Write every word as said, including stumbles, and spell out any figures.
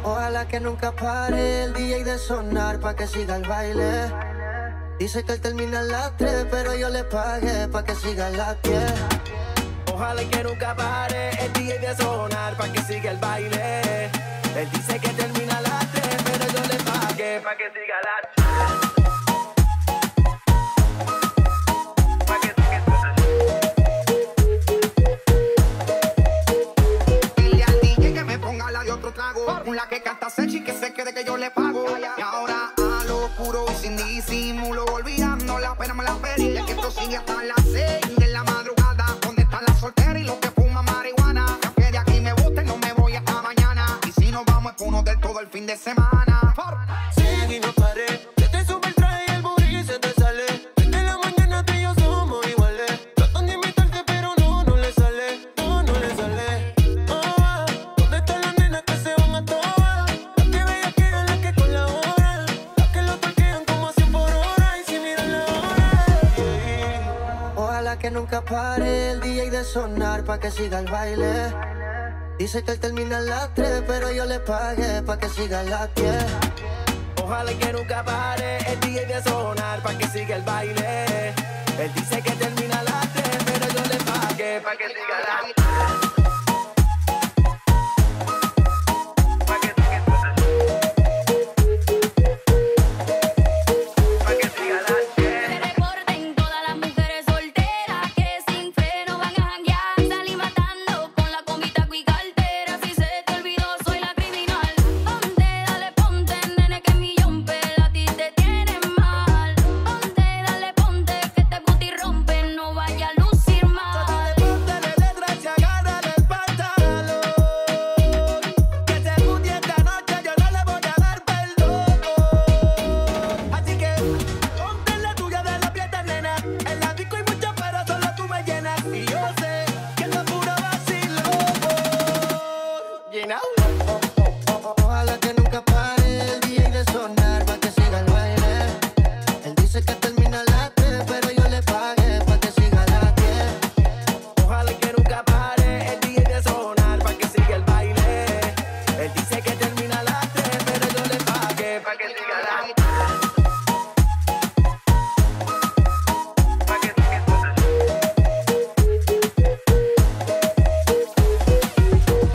Ojalá que nunca pare el D J de sonar pa' que siga el baile. Dice que él termina a las tres, pero yo le pagué pa' que siga a las diez. Ojalá que nunca pare el D J de sonar pa' que siga el baile. Él dice que termina a las tres, pero yo le pagué pa' que siga a las diez. La que canta Sechi, que se quede que yo le pago. Y ahora a lo oscuro y sin disimulo, olvidando la pena me la pedí. Que esto sigue hasta las seis de la madrugada. Donde están las solteras y los que fuman marihuana. Que de aquí me guste, no me voy hasta mañana. Y si nos vamos es por uno del todo el fin de semana. Sigue y no paré. Se te sube el traje y el booty se te sale. Desde la mañana tú y yo somos iguales. Tratan de imitarte pero no, no le sale. No, no le sale. Oh, ¿dónde están las nenas que se van a todas? Las que bellas quedan, las que colaboran. Las que lo torquean como a cien por hora. Y si miran la hora, yeah. Ojalá que nunca pare el D J de sonar pa' que siga el baile. Dice que él termina a las tres, pero yo le pagué pa' que siga a las diez. Ojalá que nunca pare el D J de sonar pa' que siga el baile. Él dice que termina a las tres, pero yo le pagué pa' que siga a las diez. Ojalá que nunca pare el D J de sonar pa' que siga el baile. Él dice que termina a las tres, pero yo le pagué pa' que siga a las diez. Ojalá que nunca pare el D J de sonar pa' que siga el baile. Él dice que termina a las tres, pero yo le pagué pa' que siga a las diez.